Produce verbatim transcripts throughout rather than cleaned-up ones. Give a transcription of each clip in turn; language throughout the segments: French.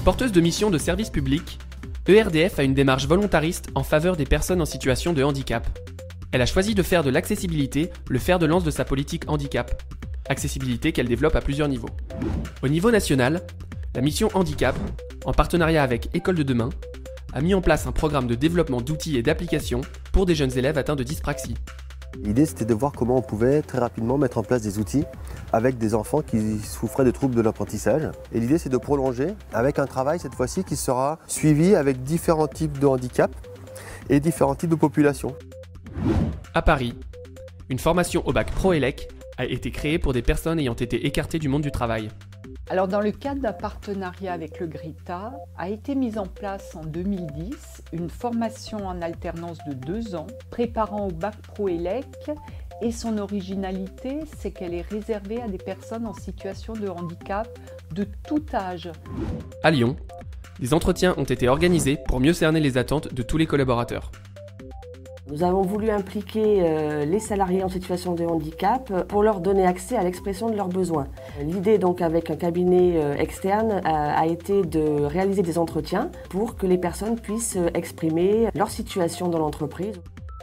Porteuse de mission de service public, E R D F a une démarche volontariste en faveur des personnes en situation de handicap. Elle a choisi de faire de l'accessibilité le fer de lance de sa politique handicap. Accessibilité qu'elle développe à plusieurs niveaux. Au niveau national, la mission handicap, en partenariat avec École de demain, a mis en place un programme de développement d'outils et d'applications pour des jeunes élèves atteints de dyspraxie. L'idée, c'était de voir comment on pouvait très rapidement mettre en place des outils avec des enfants qui souffraient de troubles de l'apprentissage. Et l'idée, c'est de prolonger avec un travail, cette fois-ci, qui sera suivi avec différents types de handicaps et différents types de populations. À Paris, une formation au bac Pro-Élec a été créée pour des personnes ayant été écartées du monde du travail. Alors, dans le cadre d'un partenariat avec le GRITA, a été mise en place en deux mille dix une formation en alternance de deux ans préparant au bac Pro-Élec, et son originalité, c'est qu'elle est réservée à des personnes en situation de handicap de tout âge. À Lyon, des entretiens ont été organisés pour mieux cerner les attentes de tous les collaborateurs. Nous avons voulu impliquer euh, les salariés en situation de handicap pour leur donner accès à l'expression de leurs besoins. L'idée donc avec un cabinet euh, externe a, a été de réaliser des entretiens pour que les personnes puissent euh, exprimer leur situation dans l'entreprise.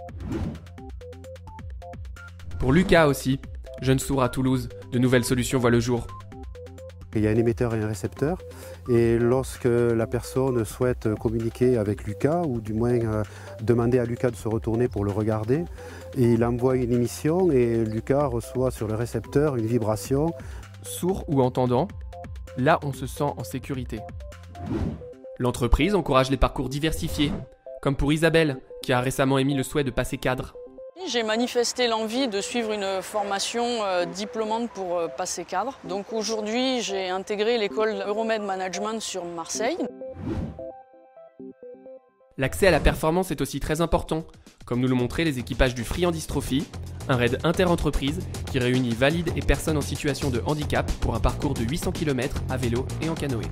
Pour Lucas aussi, jeune sourd à Toulouse, de nouvelles solutions voient le jour. Il y a un émetteur et un récepteur, et lorsque la personne souhaite communiquer avec Lucas, ou du moins euh, demander à Lucas de se retourner pour le regarder, et il envoie une émission et Lucas reçoit sur le récepteur une vibration. Sourd ou entendant, là on se sent en sécurité. L'entreprise encourage les parcours diversifiés, comme pour Isabelle, qui a récemment émis le souhait de passer cadre. J'ai manifesté l'envie de suivre une formation euh, diplômante pour euh, passer cadre. Donc aujourd'hui, j'ai intégré l'école Euromed Management sur Marseille. L'accès à la performance est aussi très important, comme nous l'ont montré les équipages du Friandise Trophy, un raid inter-entreprise qui réunit valides et personnes en situation de handicap pour un parcours de huit cents kilomètres à vélo et en canoë.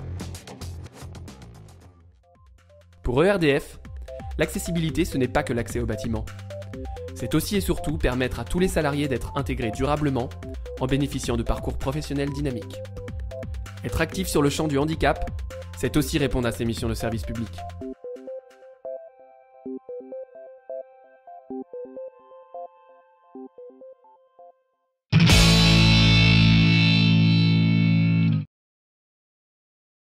Pour E R D F, l'accessibilité ce n'est pas que l'accès au bâtiment. C'est aussi et surtout permettre à tous les salariés d'être intégrés durablement en bénéficiant de parcours professionnels dynamiques. Être actif sur le champ du handicap, c'est aussi répondre à ces missions de service public.